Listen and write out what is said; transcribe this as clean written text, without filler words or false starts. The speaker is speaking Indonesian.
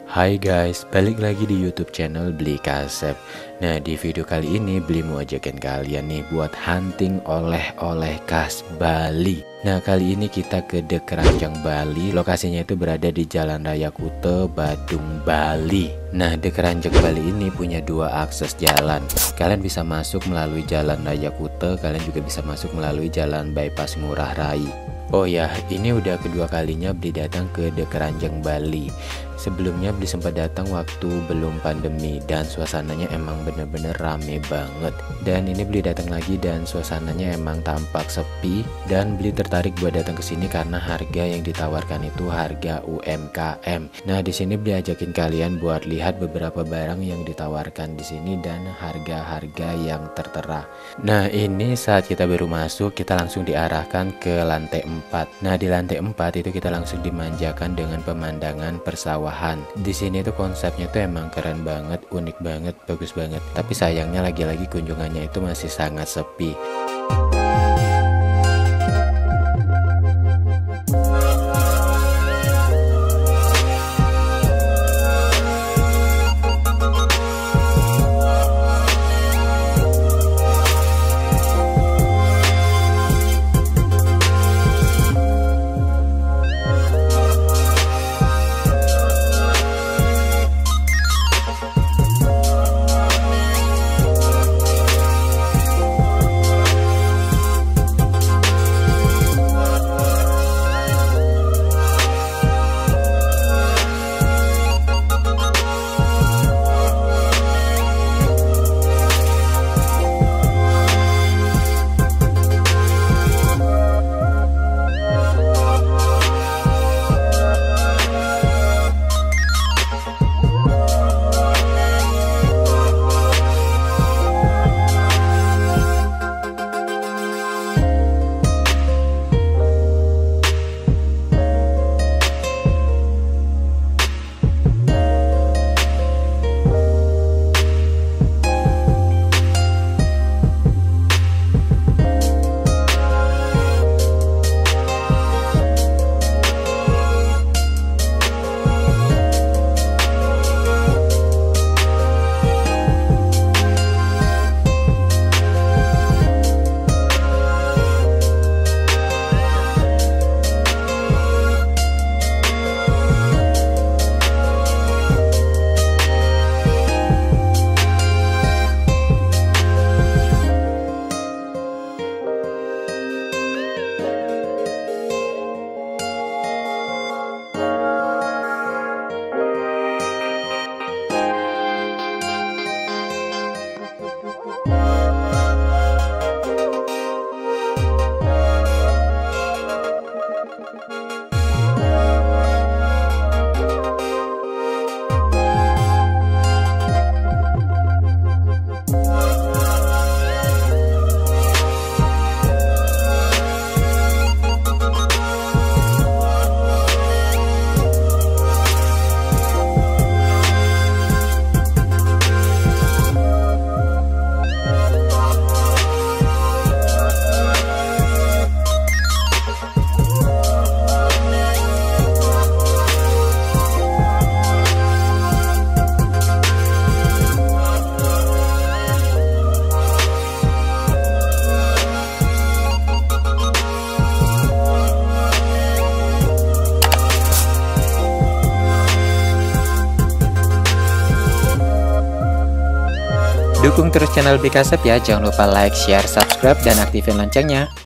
Hai guys, balik lagi di YouTube channel Beli Kasep. Nah, di video kali ini Beli mau ajakin kalian nih buat hunting oleh-oleh khas Bali. Nah, kali ini kita ke The Keranjang Bali. Lokasinya itu berada di Jalan Raya Kute, Badung, Bali. Nah, The Keranjang Bali ini punya dua akses jalan. Kalian bisa masuk melalui Jalan Raya Kute, kalian juga bisa masuk melalui Jalan Bypass Ngurah Rai. Oh ya, ini udah kedua kalinya Beli datang ke The Keranjang Bali. Sebelumnya Beli sempat datang waktu belum pandemi dan suasananya emang bener-bener rame banget. Dan ini Beli datang lagi dan suasananya emang tampak sepi, dan Beli tertarik buat datang ke sini karena harga yang ditawarkan itu harga UMKM. Nah, di sini Beli ajakin kalian buat lihat beberapa barang yang ditawarkan di sini dan harga-harga yang tertera. Nah, ini saat kita baru masuk, kita langsung diarahkan ke lantai 4. Nah, di lantai 4 itu kita langsung dimanjakan dengan pemandangan persawahan. Di sini tuh konsepnya tuh emang keren banget, unik banget, bagus banget. Tapi sayangnya lagi-lagi kunjungannya itu masih sangat sepi. Dukung terus channel Beli Kasep ya, jangan lupa like, share, subscribe, dan aktifin loncengnya.